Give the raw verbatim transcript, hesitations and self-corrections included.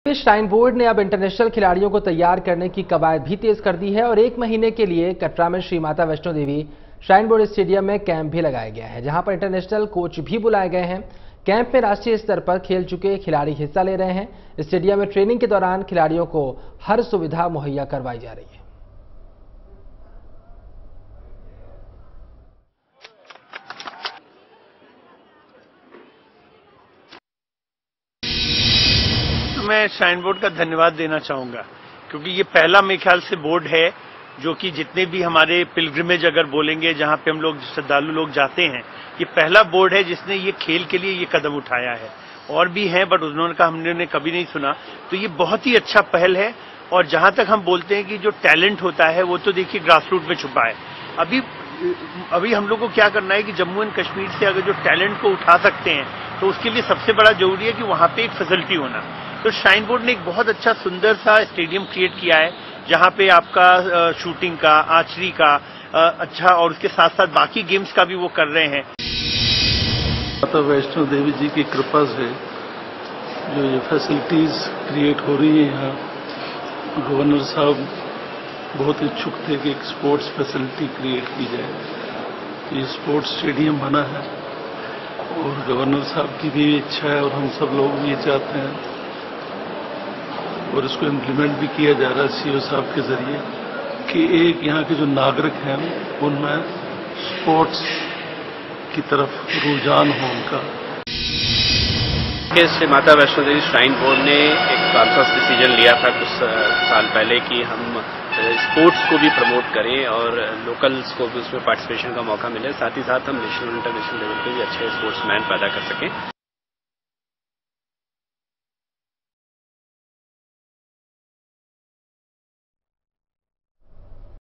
Shrine board ने अब international खिलाड़ियों को तैयार करने की कवायद भी तेज कर दी है और एक महीने के लिए कटरा में Shri Mata Vaishno Devi shrine board stadium में कैंप भी लगाया गया है, जहां पर इंटरनेशनल कोच भी बुलाए गए हैं। कैंप में राष्ट्रीय स्तर पर खेल चुके खिलाड़ी हिस्सा ले रहे हैं। स्टेडियम में ट्रेनिंग के दौरान खिलाड़ियों को हर सुविधा मुहैया करवाई जा रही है। मैं श्राइन बोर्ड का धन्यवाद देना चाहूंगा, क्योंकि ये पहला मेरे ख्याल से बोर्ड है जो कि जितने भी हमारे पिलग्रिमेज अगर बोलेंगे जहां पे हम लोग श्रद्धालु लोग जाते हैं, ये पहला बोर्ड है जिसने ये खेल के लिए ये कदम उठाया है। और भी हैं बट उन्होंने का हमने कभी नहीं सुना, तो ये बहुत ही अच्छा पहल है। और जहां तक हम बोलते हैं कि जो टैलेंट होता है वो तो देखिए ग्रास रूट में छुपा है। अभी अभी हम लोग को क्या करना है कि जम्मू एंड कश्मीर से अगर जो टैलेंट को उठा सकते हैं तो उसके लिए सबसे बड़ा जरूरी है कि वहां पे एक फैसिलिटी होना। तो श्राइन बोर्ड ने एक बहुत अच्छा सुंदर सा स्टेडियम क्रिएट किया है, जहां पे आपका शूटिंग का, आर्चरी का अच्छा और उसके साथ साथ बाकी गेम्स का भी वो कर रहे हैं। माता वैष्णो देवी जी की कृपा से जो ये फैसिलिटीज क्रिएट हो रही है यहाँ, गवर्नर साहब बहुत इच्छुक थे कि एक स्पोर्ट्स फैसिलिटी क्रिएट की जाए। ये स्पोर्ट्स स्टेडियम बना है और गवर्नर साहब की भी इच्छा है और हम सब लोग भी ये चाहते हैं और इसको इम्प्लीमेंट भी किया जा रहा है सीओ साहब के जरिए कि एक यहाँ के जो नागरिक हैं उनमें स्पोर्ट्स की तरफ रुझान हो उनका। श्री माता वैष्णो देवी श्राइन बोर्ड ने एक कॉन्शियस डिसीजन लिया था कुछ साल पहले कि हम स्पोर्ट्स को भी प्रमोट करें और लोकल्स को भी उसमें पार्टिसिपेशन का मौका मिले, साथ ही साथ हम नेशनल इंटरनेशनल लेवल पे भी अच्छे स्पोर्ट्समैन पैदा कर सकें।